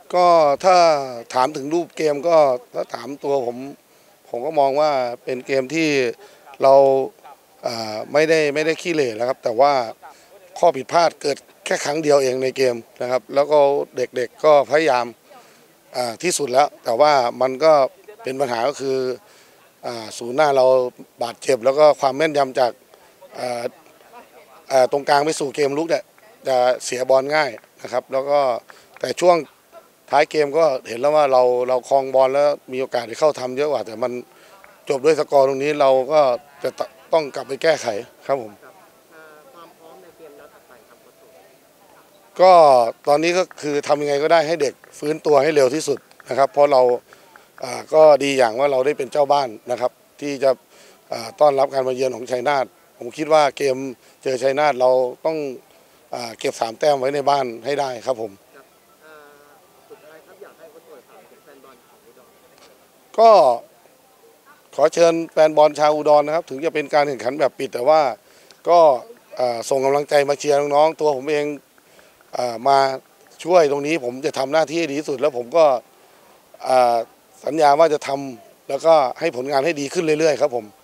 ก็ถ้าถามถึงรูปเกมก็ถ้าถามตัวผมก็มองว่าเป็นเกมที่เราไม่ได้ขี้เหร่แล้วครับแต่ว่าข้อผิดพลาดเกิดแค่ครั้งเดียวเองในเกมนะครับแล้วก็เด็กๆก็พยายามที่สุดแล้วแต่ว่ามันก็เป็นปัญหาก็คือศูนย์หน้าเราบาดเจ็บแล้วก็ความแม่นยำจากตรงกลางไปสู่เกมลุกเนี่ยจะเสียบอลง่ายนะครับแล้วก็แต่ช่วงท้ายเกมก็เห็นแล้วว่าเราครองบอลแล้วมีโอกาสที่เข้าทำเยอะกว่าแต่มันจบด้วยสกอร์ตรงนี้เราก็จะต้องกลับไปแก้ไขครับผมความพร้อมในเกมนัดถัดไปครับโค้ชตู่ก็ตอนนี้ก็คือทำยังไงก็ได้ให้เด็กฟื้นตัวให้เร็วที่สุดนะครับเพราะเราก็ดีอย่างว่าเราได้เป็นเจ้าบ้านนะครับที่จะต้อนรับการมาเยือนของชัยนาทผมคิดว่าเกมเจอชัยนาทเราต้องเก็บ3 แต้มไว้ในบ้านให้ได้ครับผมครับสุดท้ายครับอยากให้โค้ชตู่ฝากถึงแฟนบอลของอุดรก็ขอเชิญแฟนบอลชาวอุดรนะครับถึงจะเป็นการแข่งขันแบบปิดแต่ว่าก็ส่งกำลังใจมาเชียร์น้องๆตัวผมเองมาช่วยตรงนี้ผมจะทำหน้าที่ให้ดีที่สุดแล้วผมก็สัญญาว่าจะทำแล้วก็ให้ผลงานให้ดีขึ้นเรื่อยๆครับผม